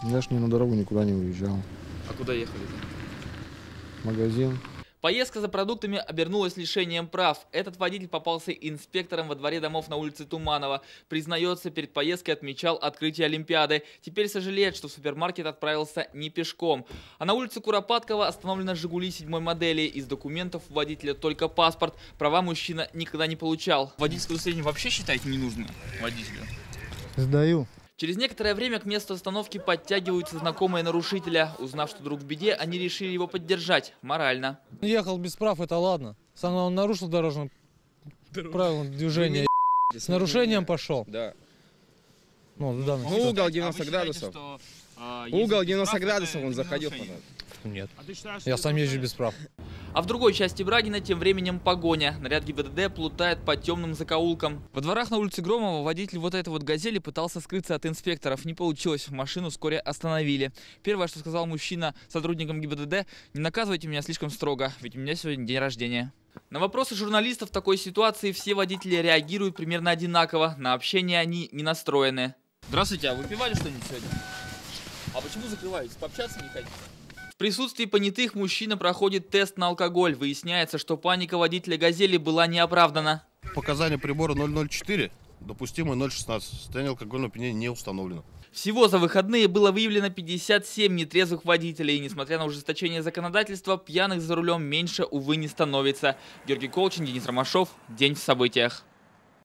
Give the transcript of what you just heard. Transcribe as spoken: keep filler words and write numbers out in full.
Я ж не на дорогу никуда не уезжал. А куда ехали-то? Магазин. Поездка за продуктами обернулась лишением прав. Этот водитель попался инспектором во дворе домов на улице Туманова. Признается, перед поездкой отмечал открытие Олимпиады. Теперь сожалеет, что в супермаркет отправился не пешком. А на улице Куропаткова остановлена «Жигули» седьмой модели. Из документов у водителя только паспорт. Права мужчина никогда не получал. Водительское удостоверение вообще считаете не нужно водителю? Сдаю. Через некоторое время к месту остановки подтягиваются знакомые нарушителя. Узнав, что друг в беде, они решили его поддержать морально. Ехал без прав, это ладно. Сам он нарушил дорожное правила движения. С нарушением пошел. Да. Ну, в данном Ну, угол девяносто градусов. Что, э, Угол девяносто градусов он заходил. Нет. Я сам езжу без прав. А в другой части Брагина тем временем погоня. Наряд ГИБДД плутает по темным закоулкам. Во дворах на улице Громова водитель вот этой вот «Газели» пытался скрыться от инспекторов. Не получилось. Машину вскоре остановили. Первое, что сказал мужчина сотрудникам ГИБДД: не наказывайте меня слишком строго, ведь у меня сегодня день рождения. На вопросы журналистов в такой ситуации все водители реагируют примерно одинаково. На общение они не настроены. Здравствуйте, а вы пивали что-нибудь сегодня? А почему закрываетесь? Пообщаться не хотите? В присутствии понятых мужчина проходит тест на алкоголь. Выясняется, что паника водителя «Газели» была неоправдана. Показания прибора ноль ноль четыре, допустимое ноль шестнадцать. Состояние алкогольного опьянения не установлено. Всего за выходные было выявлено пятьдесят семь нетрезвых водителей. И несмотря на ужесточение законодательства, пьяных за рулем меньше, увы, не становится. Георгий Колчин, Денис Ромашов. День в событиях.